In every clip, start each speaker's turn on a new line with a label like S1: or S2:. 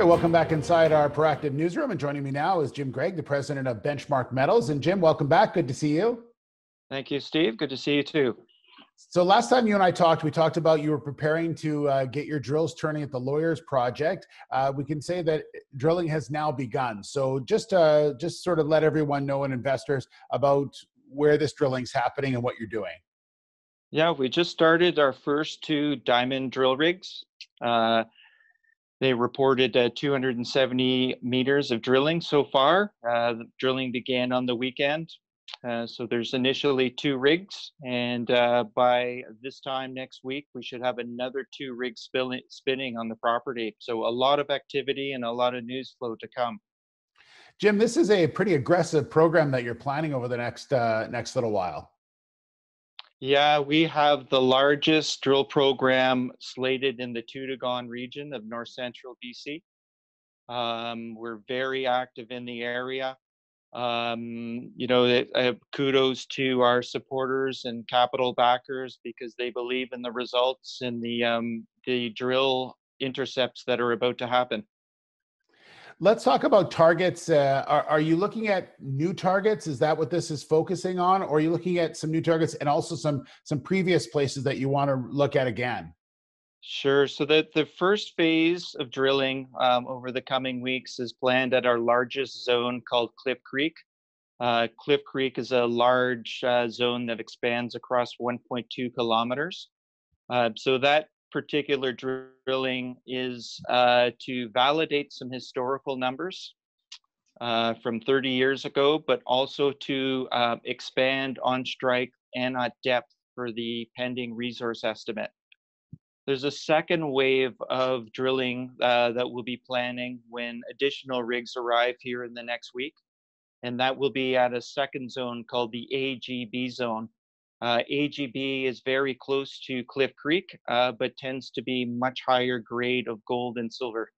S1: right, welcome back inside our Proactive newsroom. And joining me now is Jim Greig, the president of Benchmark Metals. And Jim, welcome back. Good to see you.
S2: Thank you, Steve. Good to see you too.
S1: So last time you and I talked, we talked about you were preparing to get your drills turning at the Lawyers Project. We can say that drilling has now begun. So just sort of let everyone know and investors about where this drilling's happening and what you're doing.
S2: Yeah, we just started our first 2 diamond drill rigs. They reported 270 meters of drilling so far. The drilling began on the weekend. So there's initially 2 rigs, and by this time next week, we should have another 2 rigs spinning on the property. So a lot of activity and a lot of news flow to come.
S1: Jim, this is a pretty aggressive program that you're planning over the next little while.
S2: Yeah, we have the largest drill program slated in the Toodoggone region of north central BC. We're very active in the area. Kudos to our supporters and capital backers because they believe in the results and the drill intercepts that are about to happen.
S1: Let's talk about targets. Are you looking at new targets? Is that what this is focusing on? Or are you looking at some new targets and also some previous places that you want to look at again?
S2: Sure. So the first phase of drilling over the coming weeks is planned at our largest zone called Cliff Creek. Cliff Creek is a large zone that expands across 1.2 kilometers. So that particular drilling is to validate some historical numbers from 30 years ago, but also to expand on strike and at depth for the pending resource estimate. There's a second wave of drilling that we'll be planning when additional rigs arrive here in the next week, and that will be at a second zone called the AGB zone. AGB is very close to Cliff Creek, but tends to be much higher grade of gold and silver.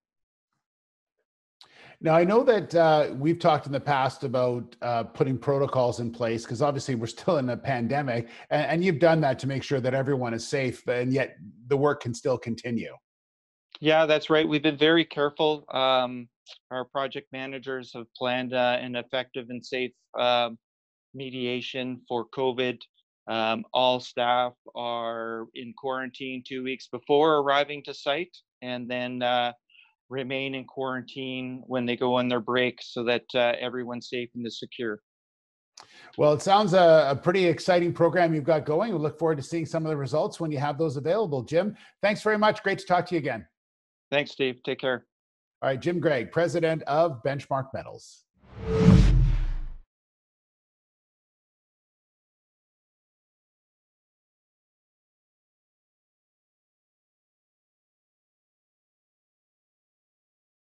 S1: Now, I know that we've talked in the past about putting protocols in place because obviously we're still in a pandemic, and you've done that to make sure that everyone is safe, and yet the work can still continue.
S2: Yeah, that's right. We've been very careful. Our project managers have planned an effective and safe mediation for COVID. All staff are in quarantine 2 weeks before arriving to site, and then remain in quarantine when they go on their break so that everyone's safe and secure.
S1: Well, it sounds a pretty exciting program you've got going. We look forward to seeing some of the results when you have those available. Jim, thanks very much. Great to talk to you again.
S2: Thanks, Steve. Take care.
S1: All right, Jim Greig, president of Benchmark Metals.